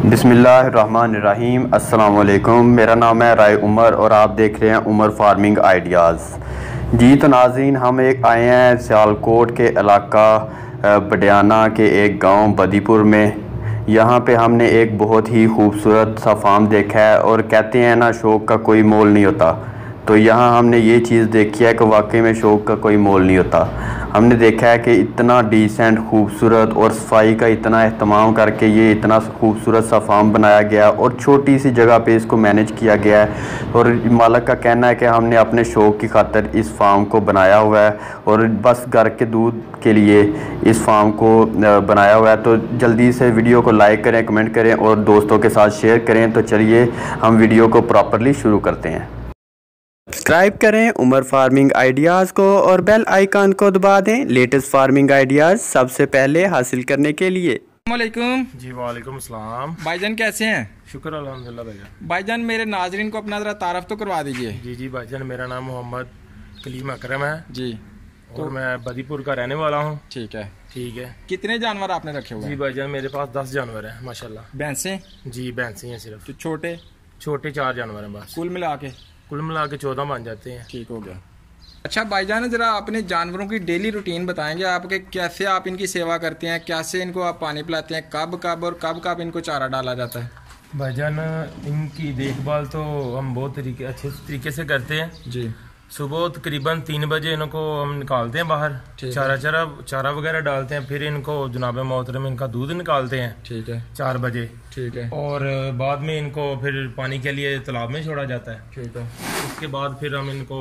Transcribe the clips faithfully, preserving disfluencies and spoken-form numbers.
बिस्मिल्लाहिर्रहमानिर्रहीम। अस्सलाम वालेकुम। मेरा नाम है राय उमर और आप देख रहे हैं उमर फार्मिंग आइडियाज़। जी तो नाज़रीन, हम एक आए हैं सियालकोट के इलाका बटान के एक गांव बदीपुर में। यहाँ पे हमने एक बहुत ही खूबसूरत सा फार्म देखा है और कहते हैं ना, शौक़ का कोई मोल नहीं होता। तो यहाँ हमने ये चीज़ देखी है कि वाकई में शौक़ का कोई मोल नहीं होता। हमने देखा है कि इतना डिसेंट, खूबसूरत और सफाई का इतना एहतमाम करके ये इतना खूबसूरत सा फार्म बनाया गया और छोटी सी जगह पे इसको मैनेज किया गया है। और मालिक का कहना है कि हमने अपने शौक़ की खातिर इस फार्म को बनाया हुआ है और बस घर के दूध के लिए इस फार्म को बनाया हुआ है। तो जल्दी से वीडियो को लाइक करें, कमेंट करें और दोस्तों के साथ शेयर करें। तो चलिए हम वीडियो को प्रॉपरली शुरू करते हैं। सब्सक्राइब करें उमर फार्मिंग आइडियाज़ को और बेल आइकन को दबा दें लेटेस्ट फार्मिंग आइडियाज़ सबसे पहले हासिल करने के लिए। वालेकुम जी वालेकुम सलाम। भाईजान कैसे हैं? शुक्र अल्हम्दुलिल्लाह भाईजान। भाईजान मेरे नाजरीन को अपना ज़रा तारफ़ तो करवा दीजिए। जी जी भाईजान, मेरा नाम मोहम्मद कलीम अकरम है जी, और तो मैं बदीपुर का रहने वाला हूँ। ठीक है ठीक है। कितने जानवर आपने रखे हुए हैं? जी भाईजान, मेरे पास दस जानवर हैं माशाल्लाह। भैंसें? जी भैंसें हैं सिर्फ। तो छोटे छोटे चार जानवर हैं बस। कुल मिला के कुल मिला के चौदह बन जाते हैं। ठीक हो गया। अच्छा भाईजान, ज़रा अपने जानवरों की डेली रूटीन बताएंगे आपके, कैसे आप इनकी सेवा करते हैं, कैसे इनको आप पानी पिलाते हैं, कब कब और कब कब इनको चारा डाला जाता है? भाईजान इनकी देखभाल तो हम बहुत तरीके अच्छे तरीके से करते हैं जी। सुबह तकरीबन तीन बजे इनको हम निकालते हैं बाहर, चारा चारा चारा वगैरह डालते हैं, फिर इनको जनाब मोहतरम इनका दूध निकालते हैं। ठीक है। चार बजे। ठीक है। और बाद में इनको फिर पानी के लिए तालाब में छोड़ा जाता है। ठीक है। उसके बाद फिर हम इनको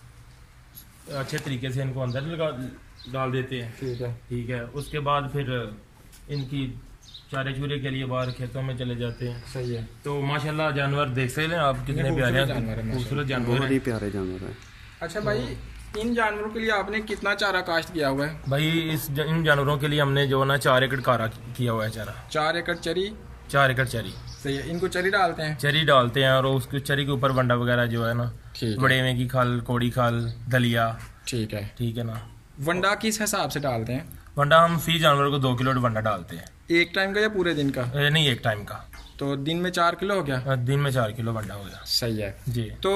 अच्छे तरीके से इनको अंदर लगा डाल देते हैं। ठीक है। ठीक है। उसके बाद फिर इनकी चारे चूरे के लिए बाहर खेतों में चले जाते हैं। सही है। तो माशाल्लाह जानवर देख सकते हैं आप, कितने प्यारे खूबसूरत जानवर हैं, प्यारे जानवर हैं। अच्छा भाई, इन जानवरों के लिए आपने कितना चारा काश्त किया हुआ है? भाई इस इन जानवरों के लिए हमने जो ना चार एकड़ कारा किया हुआ है चारा। चार एकड़ चरी? चार एकड़ चरी। सही है। इनको चरी डालते हैं? चरी डालते हैं और उसके चरी के ऊपर वंडा वगैरह जो है ना, बड़ेवे की खाल, कोड़ी खाल, दलिया। ठीक है। ठीक है ना। वंडा किस हिसाब से डालते हैं? वंडा हम फी जानवर को दो किलो वंडा डालते हैं। एक टाइम का या पूरे दिन का? ए, नहीं, एक टाइम का। तो दिन में चार किलो हो गया? दिन में चार किलो वंडा हो गया। सही है जी। तो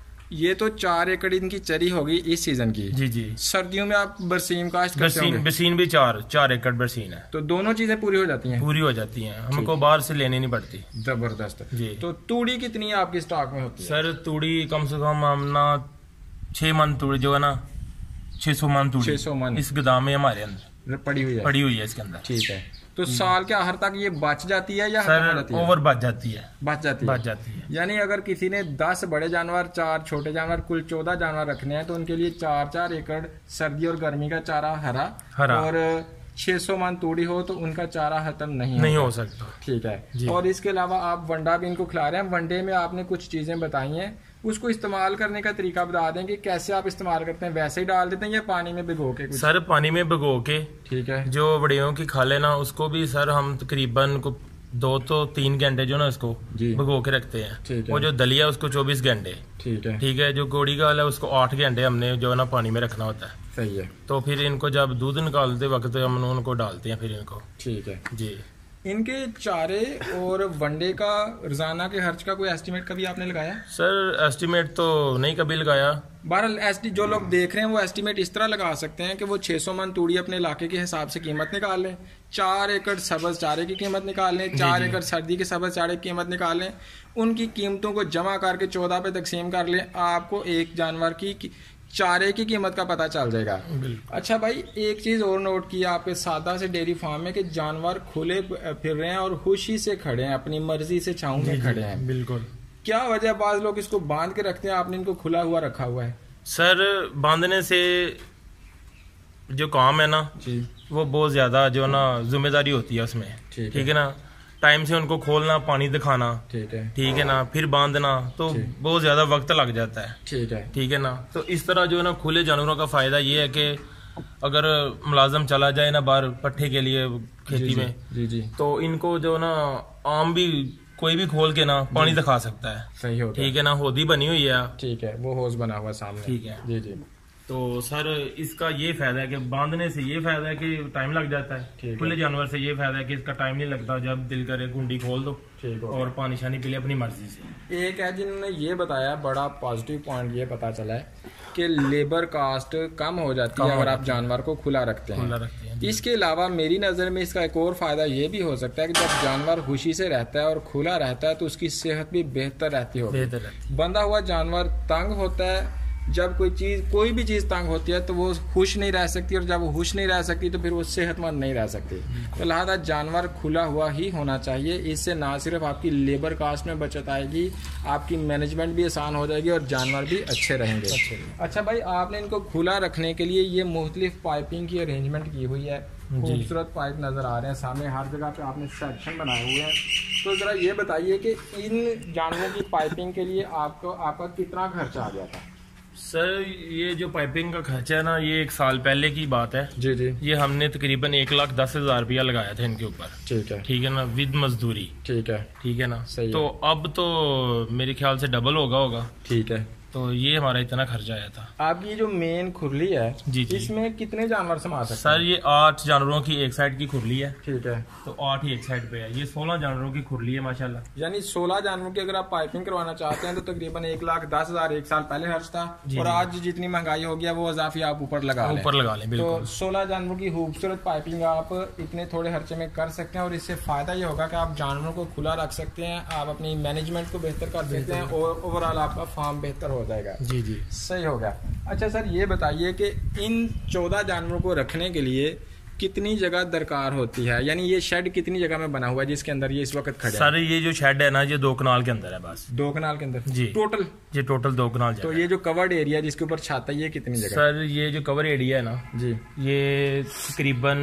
ये तो चार एकड़ इनकी चरी होगी इस सीजन की। जी जी। सर्दियों में आप बरसीन काश्त करते होंगे? बरसीन भी चार चार एकड़ बरसीन है। तो दोनों चीजें पूरी हो जाती हैं? पूरी हो जाती हैं, हमको बाहर से लेनी नहीं पड़ती। जबरदस्त जी। तो तूड़ी कितनी आपकी स्टॉक में होती है? सर तूड़ी कम से कम हम ना छह मन तूड़ी जो है ना, छह सौ मन तूड़ी, छह सौ मन इस गोदाम में हमारे अंदर पड़ी हुई है। पड़ी हुई है इसके अंदर। ठीक है। तो साल के आखिर तक ये बच जाती है या सर जाती है? ओवर बच जाती है। बच जाती है। बच जाती है। यानी अगर किसी ने दस बड़े जानवर, चार छोटे जानवर, कुल चौदह जानवर रखने हैं तो उनके लिए चार चार एकड़ सर्दी और गर्मी का चारा हरा, हरा। और छह सौ मन तूड़ी हो तो उनका चारा खत्म नहीं नहीं हो सकता। ठीक है। और इसके अलावा आप वंडा भी इनको खिला रहे हैं। वंडे में आपने कुछ चीजें बताई हैं, उसको इस्तेमाल करने का तरीका बता दें कि कैसे आप इस्तेमाल करते हैं? वैसे ही डाल देते हैं या पानी में भिगो के? सर पानी में भिगो के। ठीक है। जो बड़ियों की खाले ना, उसको भी सर हम तकरीबन को दो तो तीन घंटे जो ना इसको भिगो के रखते हैं। वो जो दलिया उसको चौबीस घंटे। ठीक है। ठीक है। जो गोड़ी का है उसको आठ घंटे हमने जो है ना पानी में रखना होता है। सही है। तो फिर इनको जब दूध निकालते वक्त हम उनको डालते हैं फिर इनको। ठीक है जी। इनके चारे और वनडे का रोजाना के खर्च का कोई एस्टीमेट कभी आपने लगाया? सर एस्टीमेट तो नहीं कभी लगाया। बहरहाल एसटी जो लोग देख रहे हैं वो एस्टीमेट इस तरह लगा सकते हैं कि वो छह सौ मन तूड़ी अपने इलाके के हिसाब से कीमत निकाल लें, चार एकड़ सब्ज चारे की कीमत निकाल लें, चार एकड़ सर्दी के सब्ज चारे की कीमत निकाल लें, उनकी कीमतों को जमा करके चौदह पे तकसीम कर लें, आपको एक जानवर की चारे की कीमत का पता चल जाएगा। अच्छा भाई, एक चीज और नोट की आपके सादा से डेयरी फार्म में कि जानवर खुले फिर रहे हैं और खुशी से खड़े हैं, अपनी मर्जी से छांव में खड़े हैं। बिल्कुल। क्या वजह? बाज लोग इसको बांध के रखते हैं, आपने इनको खुला हुआ रखा हुआ है? सर बांधने से जो काम है ना जी, वो बहुत ज्यादा जो ना जिम्मेदारी होती है उसमें। ठीक है ना। टाइम से उनको खोलना, पानी दिखाना। ठीक है। ठीक है ना। फिर बांधना तो बहुत ज्यादा वक्त लग जाता है। ठीक है। ठीक है ना। तो इस तरह जो है ना खुले जानवरों का फायदा ये है कि अगर मुलाजम चला जाए ना बाहर पट्ठे के लिए खेती में, जी जी, तो इनको जो ना आम भी कोई भी खोल के ना पानी दिखा सकता है। सही हो। ठीक है ना। होदी बनी हुई है। ठीक है। वो होज बना हुआ सामने। ठीक है। जी जी। तो सर इसका ये फायदा है कि बांधने से ये फायदा है कि टाइम लग जाता है, खुले जानवर से ये फायदा है कि इसका टाइम नहीं लगता, जब दिल करे कुंडी खोल दो और पानी शानी पी ले अपनी मर्जी से। एक है जिन्होंने ये बताया, बड़ा पॉजिटिव पॉइंट ये पता चला है कि लेबर कास्ट कम हो जाती है अगर आप जानवर को खुला रखते हैं, खुला रखते हैं। इसके अलावा मेरी नज़र में इसका एक और फायदा ये भी हो सकता है कि जब जानवर खुशी से रहता है और खुला रहता है तो उसकी सेहत भी बेहतर रहती होगी। बेहतर रहती है। बंधा हुआ जानवर तंग होता है, जब कोई चीज कोई भी चीज तंग होती है तो वो खुश नहीं रह सकती, और जब वो खुश नहीं रह सकती तो फिर वो सेहतमंद नहीं रह सकती। तो लिहाजा जानवर खुला हुआ ही होना चाहिए। इससे ना सिर्फ आपकी लेबर कास्ट में बचत आएगी, आपकी मैनेजमेंट भी आसान हो जाएगी और जानवर भी अच्छे रहेंगे। अच्छे। अच्छा भाई, आपने इनको खुला रखने के लिए ये मुख्तलिफ पाइपिंग की अरेंजमेंट की हुई है, खूबसूरत पाइप नजर आ रहे हैं सामने, हर जगह पे आपने सेक्शन बनाए हुए हैं। तो जरा ये बताइए कि इन जानवरों की पाइपिंग के लिए आपको आपका कितना खर्चा आ गया था? सर ये जो पाइपिंग का खर्चा है ना, ये एक साल पहले की बात है। जी जी। ये हमने तकरीबन एक लाख दस हजार रुपया लगाया था इनके ऊपर। ठीक है। ठीक है ना, विद मजदूरी। ठीक है। ठीक है ना, सही तो है। अब तो मेरे ख्याल से डबल होगा होगा। ठीक है। तो ये हमारा इतना खर्चा आया था। आपकी जो मेन खुरली है, जी जी, इसमें कितने जानवर समा सकते सर ये आठ जानवरों की एक साइड की खुरली है। ठीक है। तो आठ ही एक साइड पे है। ये सोलह जानवरों की खुरली है माशाल्लाह। यानी सोलह जानवरों की अगर आप पाइपिंग करवाना चाहते हैं तो तकरीबन एक लाख दस हजार एक साल पहले खर्च था, और आज जितनी महंगाई हो गया वो इजाफी आप ऊपर लगा लें। ऊपर लगा लें बिल्कुल। तो सोलह जानवरों की खूबसूरत पाइपिंग आप इतने थोड़े खर्चे में कर सकते हैं, और इससे फायदा ये होगा कि आप जानवरों को खुला रख सकते हैं, आप अपनी मैनेजमेंट को बेहतर कर सकते हैं, और ओवरऑल आपका फार्म बेहतर हो जाएगा। जी जी, सही हो गया। अच्छा सर, ये बताइए कि इन चौदह जानवरों को रखने के लिए कितनी जगह दरकार होती है, यानी ये शेड कितनी जगह में बना हुआ है जिसके अंदर ये इस वक्त खड़े हैं? सर ये जो शेड है ना, ये दो कनाल के अंदर है बस। दो कनाल के अंदर जी टोटल? ये टोटल दो कनाल। तो ये जो कवर्ड एरिया जिसके ऊपर छत है, ये कितनी जगह? सर ये जो कवर एरिया है ना जी, ये तकरीबन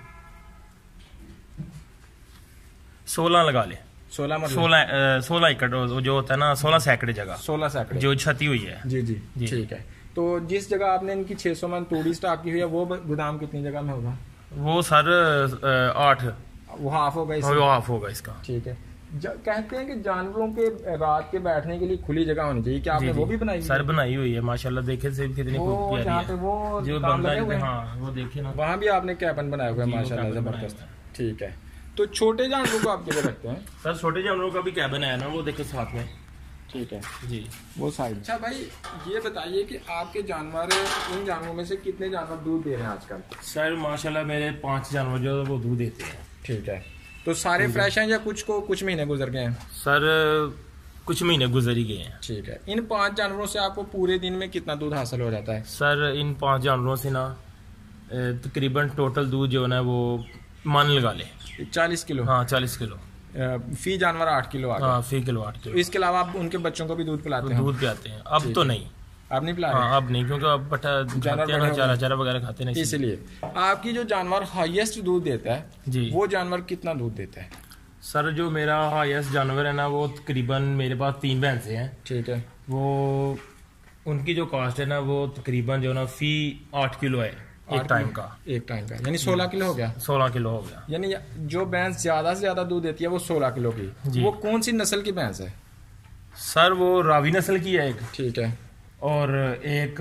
सोलह लगा ले। सोलह मतलब सोलह सोलह एकड़ जो होता है ना, सोलह सैकड़े जगह, सोलह सैकड़े जो छती हुई है। जी जी, जी। ठीक है। तो जिस जगह आपने इनकी छह सौ मन तूड़ी स्टॉक की हुई है, वो गोदाम कितनी जगह में होगा? वो सर आठ, वो हाफ होगा इसका? वो हाफ होगा इसका। ठीक है। कहते हैं कि जानवरों के रात के बैठने के लिए खुली जगह होनी चाहिए, क्या आपने वो भी बनाई? सर बनाई हुई है माशाल्लाह, देखे से कितनी खूबसूरत है। वो जो बंदा है, हाँ वो देखिए ना, वहाँ भी आपने कैबिन बनाया हुआ है माशाल्लाह, जबरदस्त। ठीक है। तो छोटे जानवरों को आप किधर रखते हैं? सर छोटे जानवरों का भी कैबिन है ना, वो देखो साथ में। ठीक है जी, वो साइड। अच्छा भाई, ये बताइए कि आपके जानवर, इन जानवरों में से कितने जानवर दूध दे रहे हैं आजकल? सर माशाल्लाह मेरे पांच जानवर जो वो दूध देते हैं। ठीक है। तो सारे फ्रेश हैं या कुछ को कुछ महीने गुजर गए हैं? सर कुछ महीने गुजर ही गए हैं। ठीक है। इन पांच जानवरों से आपको पूरे दिन में कितना दूध हासिल हो जाता है? सर इन पांच जानवरों से ना तकरीबन टोटल दूध जो है ना, वो मान लगा ले चालीस किलो। हाँ चालीस किलो फी जानवर आठ किलो आ गया। हाँ फी किलो आठ किलो। इसके अलावा आप उनके बच्चों को भी दूध पिलाते हैं? दूध पिलाते हैं अब तो नहीं, आप नहीं पिला? हाँ अब नहीं, क्योंकि अब बटा जानवर चारा चारा वगैरह खाते नहीं, इसलिए। आपकी जो जानवर हाईएस्ट दूध देता है जी, वो जानवर कितना दूध देता है? सर जो मेरा हाईएस्ट जानवर है ना, वो तकरीबन मेरे पास तीन भैंसे हैं। ठीक है। वो उनकी जो कॉस्ट है ना, वो तकरीबन जो ना फी आठ किलो है एक टाइम का। एक टाइम का यानी सोलह किलो हो गया? सोलह किलो हो गया। यानी जो भैंस ज्यादा से ज्यादा दूध देती है वो सोलह किलो की। वो कौन सी नस्ल की भैंस है? सर वो रावी नस्ल की है एक। ठीक है। और एक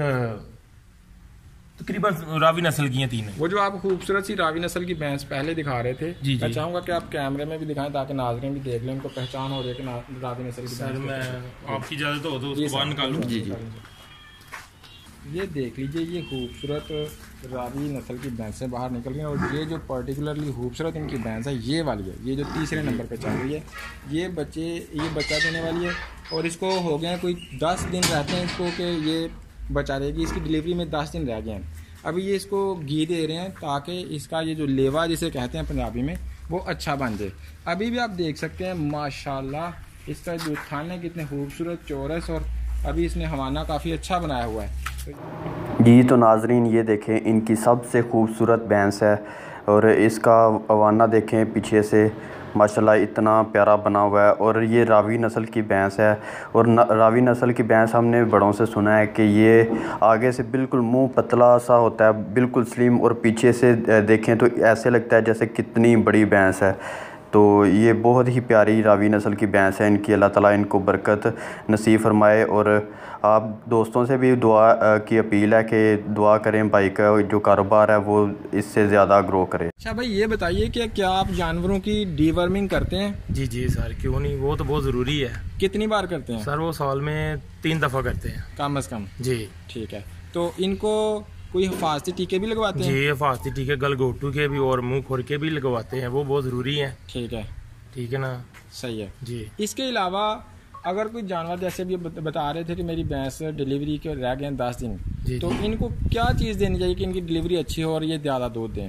तकरीबन रावी नस्ल की है तीन। वो जो आप खूबसूरत सी रावी नस्ल की भैंस पहले दिखा रहे थे, जी, मैं चाहूंगा कि आप कैमरे में भी दिखाएं ताकि नाज़रीन भी देख लें, उनको पहचान हो जाए कि रावी नस्ल की। सर मैं आपकी इजाजत हो तो उसको बाहर निकालूं? जी जी। ये देख लीजिए, ये खूबसूरत रावी नस्ल की भैंसें बाहर निकल गई, और ये जो पर्टिकुलरली खूबसूरत इनकी भैंस है ये वाली है, ये जो तीसरे नंबर पे चल रही है, ये बच्चे ये बच्चा देने वाली है, और इसको हो गए कोई दस दिन रहते हैं इसको कि ये बचा देगी। इसकी डिलीवरी में दस दिन रह गए हैं। अभी ये इसको घी दे रहे हैं ताकि इसका ये जो लेवा जिसे कहते हैं पंजाबी में, वो अच्छा बन जाए। अभी भी आप देख सकते हैं माशाल्लाह इसका जो थान है कितने खूबसूरत चौरस, और अभी इसने हवाना काफ़ी अच्छा बनाया हुआ है। जी तो नाजरीन ये देखें, इनकी सबसे खूबसूरत भैंस है, और इसका हवाना देखें पीछे से माशाल्लाह इतना प्यारा बना हुआ है। और ये रावी नस्ल की भैंस है, और न, रावी नस्ल की भैंस हमने बड़ों से सुना है कि ये आगे से बिल्कुल मुंह पतला सा होता है, बिल्कुल स्लिम, और पीछे से देखें तो ऐसे लगता है जैसे कितनी बड़ी भैंस है। तो ये बहुत ही प्यारी रावी नस्ल की भैंस है इनकी। अल्लाह ताला इनको बरकत नसीब फरमाए। और आप दोस्तों से भी दुआ की अपील है कि दुआ करें भाई का जो कारोबार है वो इससे ज़्यादा ग्रो करे। अच्छा भाई ये बताइए कि क्या आप जानवरों की डीवर्मिंग करते हैं? जी जी सर, क्यों नहीं, वो तो बहुत ज़रूरी है। कितनी बार करते हैं सर? वो साल में तीन दफ़ा करते हैं कम अज़ कम। जी ठीक है। तो इनको कोई हिफाजती टीके भी लगवाते हैं? जी, हिफाजती टीके गलगोटू के भी और मुंह खोर के भी लगवाते हैं, वो बहुत ज़रूरी है। ठीक है, ठीक है ना? सही है जी। इसके अलावा अगर कोई जानवर, जैसे भी बता रहे थे कि मेरी भैंस डिलीवरी के रह गए दस दिन, तो इनको क्या चीज़ देनी चाहिए कि इनकी डिलीवरी अच्छी हो और ये ज़्यादा दूध दें?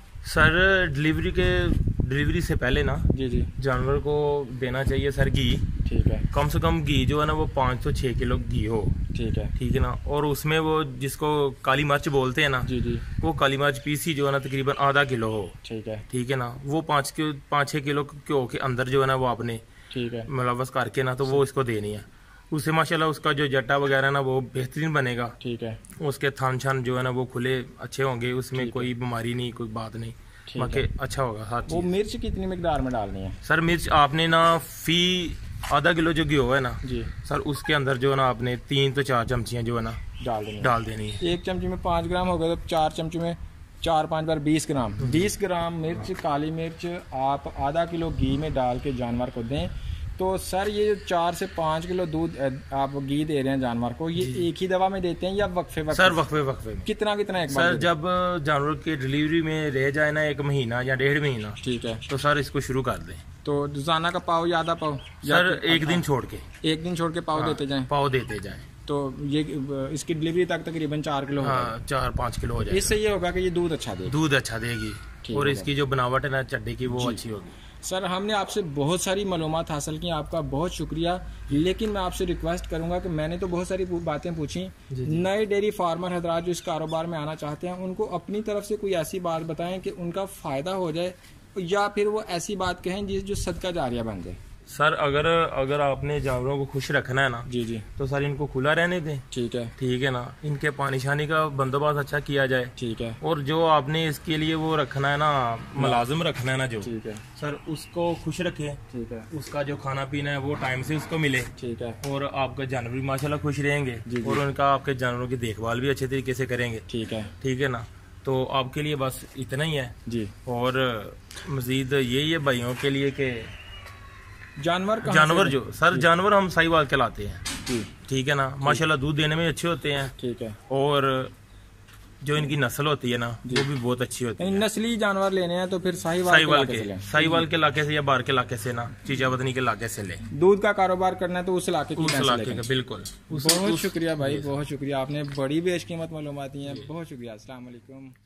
सर डिलीवरी के डिलीवरी से पहले ना जी जी जानवर को देना चाहिए सर घी। ठीक है। कम से कम घी जो है ना वो पाँच सौ छः किलो घी हो। ठीक है। ठीक है ना? और उसमें वो जिसको काली मिर्च बोलते हैं ना, जी जी, वो काली मिर्च पीसी जो है ना तकरीबन आधा किलो हो। ठीक है। ठीक है ना? वो पाँच के पाँच छः किलो घ्यो के अंदर जो है ना वो आपने ठीक है मुलव्वस करके ना तो वो इसको देनी है। उससे माशाल्लाह उसका जो जट्टा वगैरह ना वो बेहतरीन बनेगा। ठीक है। उसके थान छान जो है ना वो खुले अच्छे होंगे, उसमें कोई बीमारी नहीं, कोई बात नहीं, बाकी अच्छा होगा हर चीज। वो मिर्च कितनी मिकदार में डालनी है? सर मिर्च आपने ना फी आधा किलो जो घी है ना जी सर, उसके अंदर जो है ना आपने तीन तो चार चमचियाँ जो है ना डाल देनी डाल देनी है। एक चमची में पाँच ग्राम होगा तो चार चमचे में चार पाँच बार बीस ग्राम बीस ग्राम मिर्च, काली मिर्च आप आधा किलो घी में डाल के जानवर को दें। तो सर ये चार से पाँच किलो दूध आप घी दे रहे हैं जानवर को, ये एक ही दवा में देते हैं या वक्फे वक्फे? सर वक्फे वक्फे में। कितना कितना एक सर जब जानवर की डिलीवरी में रह जाए ना एक महीना या डेढ़ महीना, ठीक है, तो सर इसको शुरू कर दें। तो रोजाना का पाव या आधा पाव? सर एक दिन छोड़ के एक दिन छोड़ के पाव हाँ, देते जाएं पाव देते जाएं। तो ये इसकी डिलीवरी तक तकरीबन चार किलो हाँ, चार पाँच किलो हो जाएगा। इससे ये होगा कि ये दूध अच्छा देगी दूध अच्छा देगी और इसकी जो बनावट है ना चड्डे की वो अच्छी होगी। सर हमने आपसे बहुत सारी मालूमात हासिल की, आपका बहुत शुक्रिया। लेकिन मैं आपसे रिक्वेस्ट करूंगा कि मैंने तो बहुत सारी बातें पूछी, नए डेयरी फार्मर हजरात जो इस कारोबार में आना चाहते हैं उनको अपनी तरफ से कोई ऐसी बात बताएं कि उनका फायदा हो जाए, या फिर वो ऐसी बात कहें जिस जो सदका जारिया बन जाए। सर अगर अगर आपने जानवरों को खुश रखना है ना जी जी तो सर इनको खुला रहने दें। ठीक है। ठीक है ना? इनके पानी शानी का बंदोबस्त अच्छा किया जाए। ठीक है। और जो आपने इसके लिए वो रखना है ना मुलाजिम रखना है ना जो, ठीक है सर, उसको खुश रखें। ठीक है। उसका जो खाना पीना है वो टाइम से उसको मिले। ठीक है। और आपका जानवर भी माशाल्लाह खुश रहेंगे और उनका आपके जानवरों की देखभाल भी अच्छे तरीके से करेंगे। ठीक है। ठीक है ना? तो आपके लिए बस इतना ही है जी। और मजीद यही है भाइयों के लिए कि जानवर जानवर जो सर जानवर हम साहिवाल के लाते हैं। ठीक है ना? माशाल्लाह दूध देने में अच्छे होते हैं। ठीक है। और जो इनकी नस्ल होती है ना वो भी बहुत अच्छी होती है। नस्ली जानवर लेने हैं तो फिर साहिवाल साहिवाल के साहिवाल के इलाके से या बाहर के इलाके से ना चीजावतनी के इलाके से ले। दूध का कारोबार करना है तो उस इलाके उस इलाके का बिल्कुल। बहुत शुक्रिया भाई, बहुत शुक्रिया, आपने बड़ी बेशकीमत मालूमात दी हैं। बहुत शुक्रिया। अस्सलाम वालेकुम।